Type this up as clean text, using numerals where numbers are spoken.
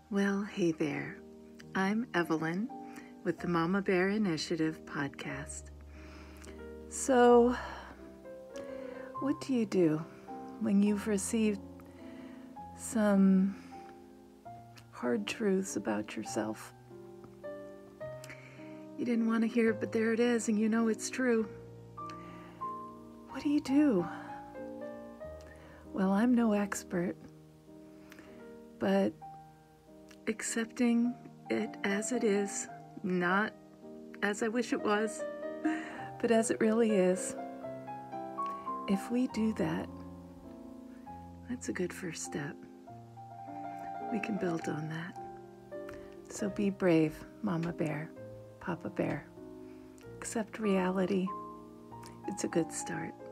Well, hey there. I'm Evelyn with the Mama Bear Initiative podcast. So, what do you do when you've received some hard truths about yourself? You didn't want to hear it, but there it is, and you know it's true. What do you do? Well, I'm no expert, but accepting it as it is, not as I wish it was, but as it really is. If we do that, that's a good first step. We can build on that. So be brave, Mama Bear, Papa Bear. Accept reality. It's a good start.